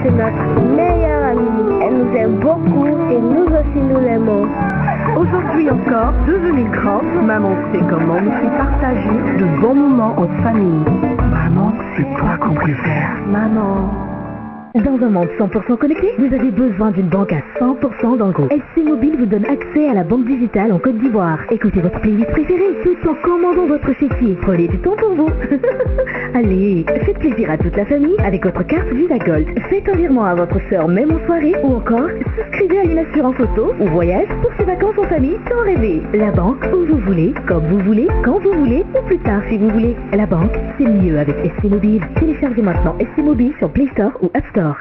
c'est notre meilleure amie. Elle nous aime beaucoup et nous aussi nous l'aimons. Aujourd'hui encore, devenue grande, maman sait comment nous fait partager de bons moments en famille. Maman, c'est toi qu'on préfère. Maman. Dans un monde 100% connecté, vous avez besoin d'une banque à 100% dans le groupe. SC Mobile vous donne accès à la banque digitale en Côte d'Ivoire. Écoutez votre playlist préférée tout en commandant votre chéquier. Prenez du temps pour vous. Allez, faites plaisir à toute la famille avec votre carte Visa Gold. Faites un virement à votre sœur même en soirée ou encore souscrivez à une assurance auto ou voyage pour ses vacances en famille sans rêver. La banque où vous voulez, comme vous voulez, quand vous voulez ou plus tard si vous voulez. La banque, c'est mieux avec SC Mobile. Téléchargez maintenant SC Mobile sur Play Store ou App Store.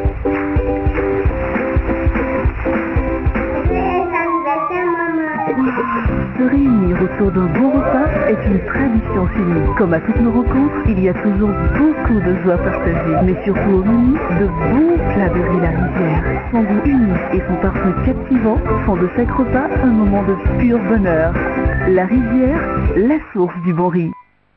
Se réunir autour d'un bon repas est une tradition chez nous. Comme à toutes nos rencontres, il y a toujours beaucoup de joie partagée, mais surtout au menu, de bons plats de riz la rivière. Son goût unique et son parfum captivant font de chaque repas un moment de pur bonheur. La rivière, la source du bon riz.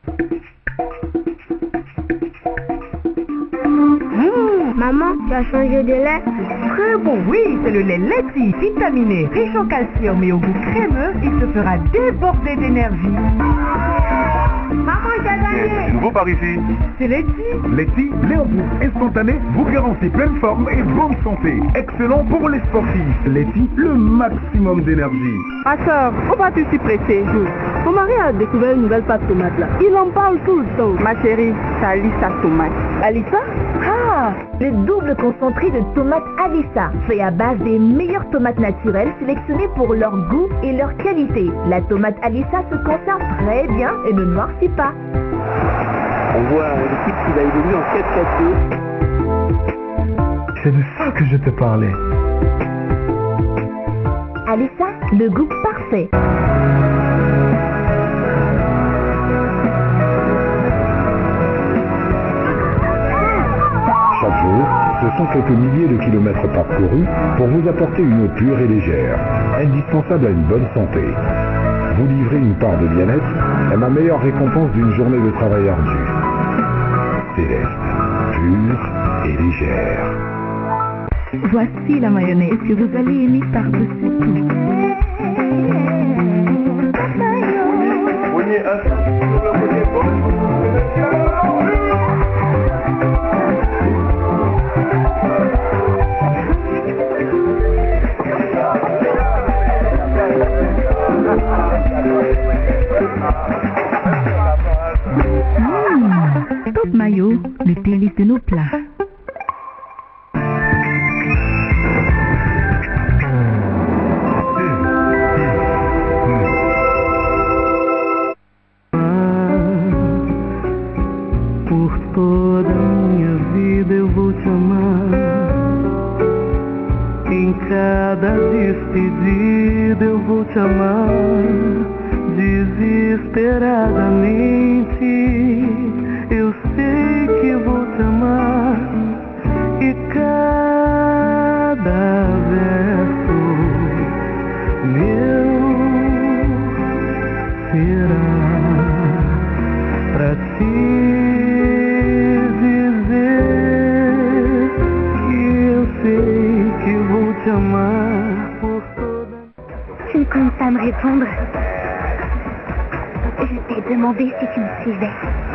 Maman, tu as changé de lait? Très bon, oui, c'est le lait Letty, vitaminé, riche en calcium et au goût crémeux, il te fera déborder d'énergie. Maman, j'ai gagné! Nouveau par ici. C'est Letty. Letty, lait en poudre instantané, vous garantit pleine forme et bonne santé. Excellent pour les sportifs. Letty, le maximum d'énergie. Ma soeur, pourquoi tu suis pressée? Mon mari a découvert une nouvelle pâte tomate là. Il en parle tout le temps. Ma chérie, c'est Alissa tomate. Alissa? Ah, le double concentré de tomates Alissa, fait à base des meilleures tomates naturelles sélectionnées pour leur goût et leur qualité. La tomate Alissa se conserve très bien et ne noircit pas. On voit l'équipe qui va évoluer en 4-4-2. C'est de ça que je te parlais. Alissa, le goût parfait. Chaque jour, ce sont quelques milliers de kilomètres parcourus pour vous apporter une eau pure et légère, indispensable à une bonne santé. Vous livrez une part de bien-être est ma meilleure récompense d'une journée de travail ardu. Céleste, pure et légère. Voici la mayonnaise que vous allez aimer par-dessus tout. Top Mayo, le délice de nos plats. Por toda minha vida eu vou te amar. Em cada despedida eu vou te amar. Desesperadamente eu sei que vou te amar. E cada verso meu será pra te dizer que eu sei que vou te amar por toda. Tu ne comptes pas me répondre? Je t'ai demandé si tu me suivais.